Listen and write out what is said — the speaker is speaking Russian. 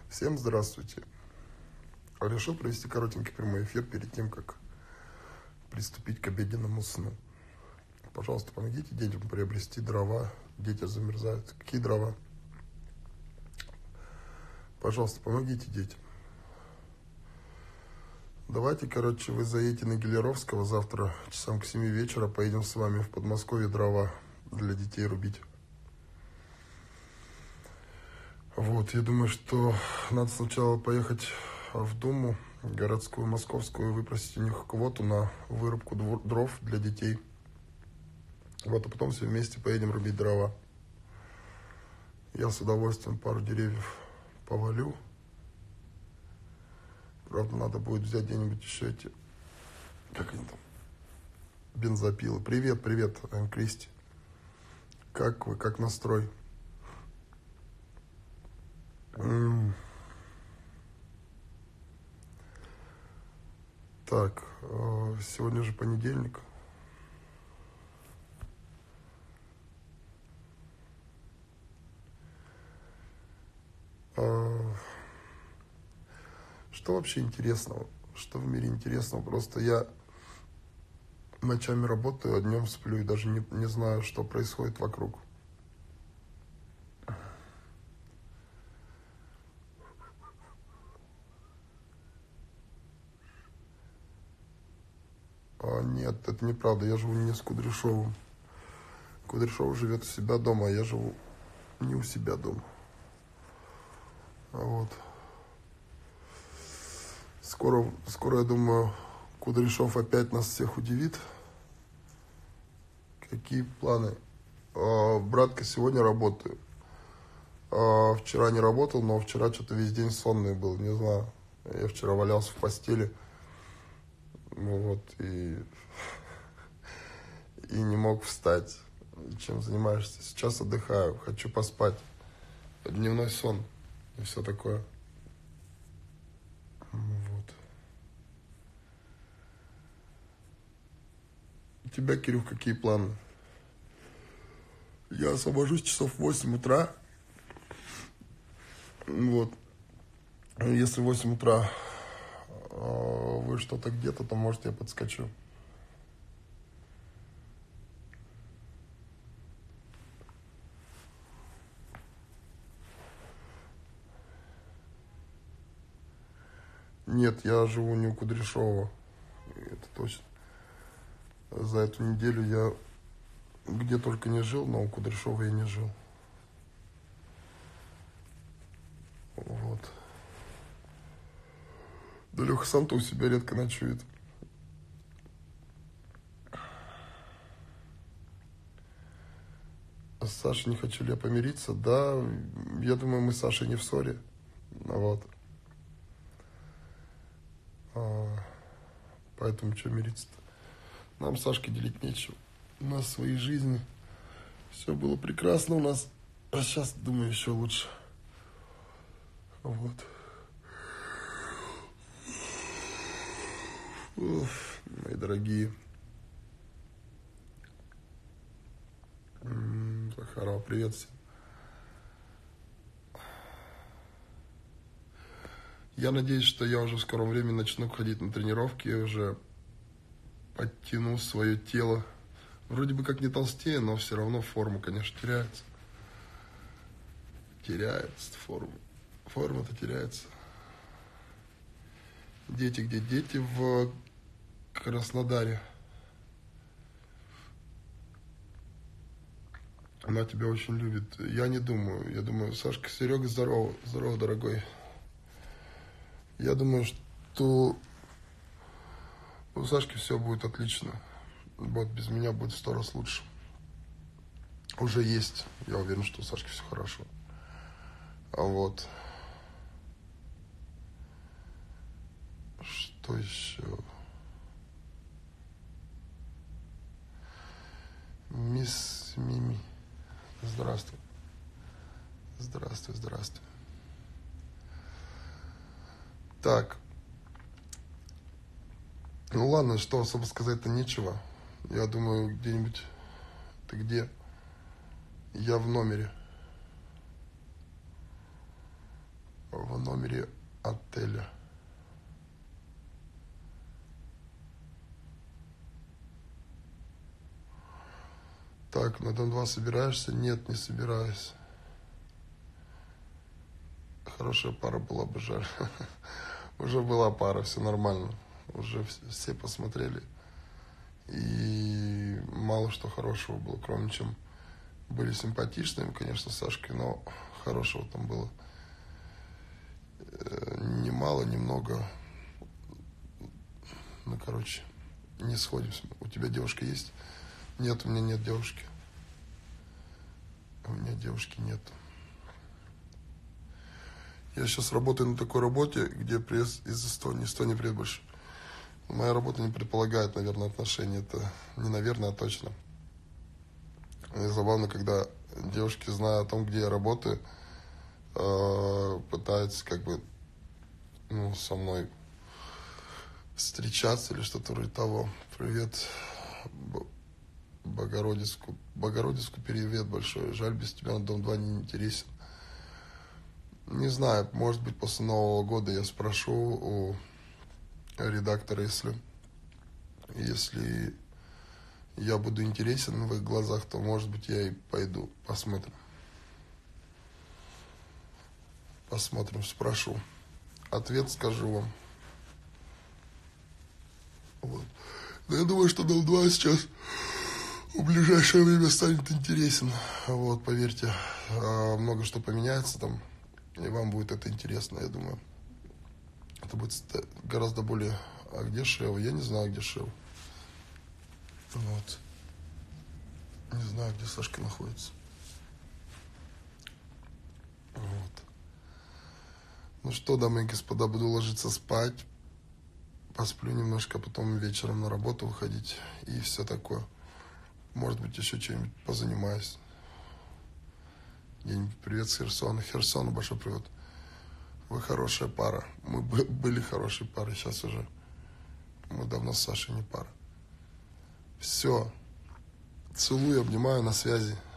Всем здравствуйте. Решил провести коротенький прямой эфир перед тем, как приступить к обеденному сну. Пожалуйста, помогите детям приобрести дрова. Дети замерзают. Какие дрова? Пожалуйста, помогите детям. Давайте, вы заедете на Гелеровского завтра часам к 7 вечера. Поедем с вами в Подмосковье дрова для детей рубить. Вот, я думаю, что надо сначала поехать в Думу городскую, московскую, выпросить у них квоту на вырубку дров для детей. Вот, а потом все вместе поедем рубить дрова. Я с удовольствием пару деревьев повалю. Правда, надо будет взять где-нибудь еще эти, как они там, бензопилы. Привет, Кристи. Как вы, как настрой? Так, сегодня же понедельник. Что вообще интересного? Что в мире интересного? Просто я ночами работаю, а днем сплю и даже не знаю, что происходит вокруг. Нет, это неправда. Я живу не с Кудряшовым. Кудряшов живет у себя дома, а я живу не у себя дома. Вот. Скоро, я думаю, Кудряшов опять нас всех удивит. Какие планы? Братка, сегодня работаю. Вчера не работал, но вчера что-то весь день сонный был, не знаю. Я вчера валялся в постели. Вот, и не мог встать. Чем занимаешься? Сейчас отдыхаю, хочу поспать. Дневной сон и все такое. Вот. У тебя, Кирюх, какие планы? Я освобожусь часов в 8 утра. Вот. Если в 8 утра вы что-то где-то, то, может, я подскочу. Нет, я живу не у Кудряшова. Это точно. За эту неделю я где только не жил, но у Кудряшова я не жил. Вот. Да Леха сам-то у себя редко ночует. С Сашей не хочу ли я помириться? Да, я думаю, мы с Сашей не в ссоре. Вот. Поэтому что мириться-то? Нам с Сашкой делить нечего. У нас свои жизни. Все было прекрасно у нас. А сейчас, думаю, еще лучше. Вот. Уф, мои дорогие. Захарова, привет всем. Я надеюсь, что я уже в скором времени начну ходить на тренировки, и уже подтяну свое тело. Вроде бы как не толстее, но все равно форма, конечно, теряется. Теряется форма. Форма-то теряется. Дети где? Дети в Краснодаре. Она тебя очень любит. Я не думаю. Я думаю, Сашка, Серега, здорово. Здорово, дорогой. Я думаю, что у Сашки все будет отлично. Вот без меня будет в 100 раз лучше. Уже есть. Я уверен, что у Сашки все хорошо. А вот. Что еще? Мисс Мими. Здравствуй. Здравствуй. Так. Ну ладно, что особо сказать-то нечего. Я думаю, где-нибудь... Ты где? Я в номере. в номере отеля. Так, на Дом-2 собираешься? Нет, не собираюсь. Хорошая пара была бы, жаль. Уже была пара, все нормально. Уже все посмотрели. И мало что хорошего было, кроме чем были симпатичными, конечно, с Сашкой, но хорошего там было ни мало, ни много. Ну, короче, не сходимся. У тебя девушка есть? Нет, у меня нет девушки. У меня девушки нет. Я сейчас работаю на такой работе, где приезд из Эстонии приедет больше. Моя работа не предполагает, наверное, отношения. Это не наверное, а точно. И забавно, когда девушки, зная о том, где я работаю, пытаются как бы со мной встречаться или что-то вроде того. Привет, Богородицку. Богородицку привет большой. Жаль, без тебя на Дом-2 не интересен. Не знаю, может быть, после Нового года я спрошу у редактора, если я буду интересен в их глазах, то, может быть, я и пойду. Посмотрим. Посмотрим, спрошу. Ответ скажу вам. Вот. Но я думаю, что Дом-2 сейчас в ближайшее время станет интересен. Вот, поверьте, много что поменяется там, и вам будет это интересно, я думаю. Это будет гораздо более... А где Шева? Я не знаю, где Шева. Вот. Не знаю, где Сашка находится. Вот. Ну что, дамы и господа, буду ложиться спать. Посплю немножко, потом вечером на работу выходить. И все такое. Может быть, еще чем-нибудь позанимаюсь. Где-нибудь привет с Херсона. Херсону большой привет. Вы хорошая пара. Мы были хорошей парой, сейчас уже. Мы давно с Сашей не пара. Все. Целую, обнимаю, на связи.